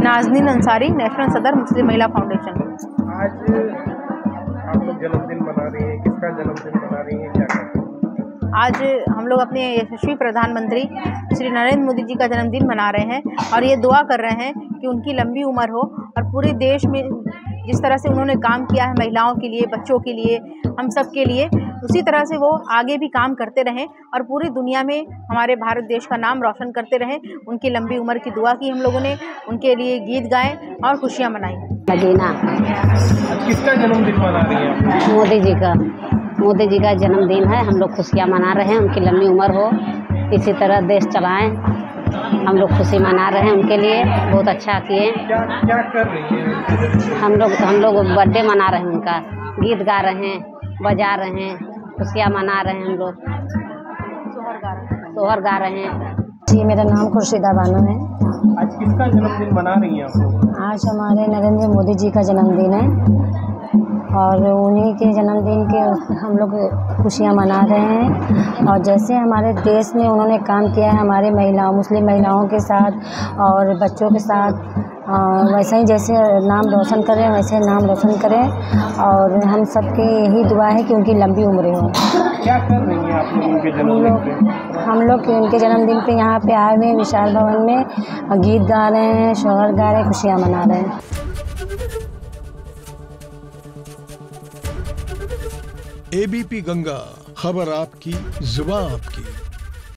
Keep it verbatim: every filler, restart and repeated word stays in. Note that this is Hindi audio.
नाज़नीन अंसारी, नेशनल सदर मुस्लिम महिला फाउंडेशन। आज आप लोग जन्मदिन मना रही हैं, किसका जन्मदिन मना रही हैं, क्या कहते हैं? आज हम लोग अपने यशस्वी प्रधानमंत्री श्री नरेंद्र मोदी जी का जन्मदिन मना रहे हैं और ये दुआ कर रहे हैं कि उनकी लंबी उम्र हो और पूरे देश में जिस तरह से उन्होंने काम किया है महिलाओं के लिए, बच्चों के लिए, हम सब के लिए, उसी तरह से वो आगे भी काम करते रहें और पूरी दुनिया में हमारे भारत देश का नाम रोशन करते रहें। उनकी लंबी उम्र की दुआ की हम लोगों ने, उनके लिए गीत गाए और खुशियाँ मनाई। मदीना। आज किसका जन्मदिन मना रही हैं आप? मोदी जी का मोदी जी का जन्मदिन है। हम लोग खुशियाँ मना रहे हैं, उनकी लंबी उम्र हो, इसी तरह देश चलाएं। हम लोग खुशी मना रहे हैं उनके लिए, बहुत अच्छा किए। क्या क्या कर रही हैं? हम लोग हम लोग बर्थडे मना रहे हैं उनका, गीत गा रहे हैं, बजा रहे हैं, खुशियाँ मना रहे हैं। हम लोग सोहर गा रहे हैं सोहर गा रहे हैं। जी, मेरा नाम खुर्शीदा बानो है। आज किसका जन्मदिन मना रही हैं आप लोग? आज हमारे नरेंद्र मोदी जी का जन्मदिन है और उन्हीं के जन्मदिन के हम लोग खुशियाँ मना रहे हैं। और जैसे हमारे देश में उन्होंने काम किया है हमारे महिलाओं, मुस्लिम महिलाओं के साथ और बच्चों के साथ, वैसे ही जैसे नाम रोशन करें वैसे नाम रोशन करें और हम सबके यही दुआ है कि उनकी लंबी उम्र हो। क्या कर रही हैं आप लोग उनके जन्मदिन पे? हम लोग उनके जन्मदिन पे यहाँ पे आए हुए हैं विशाल भवन में, गीत गा रहे हैं, शोहर गा रहे हैं, खुशियाँ मना रहे हैं। एबीपी गंगा, खबर आपकी, जुबान आपकी।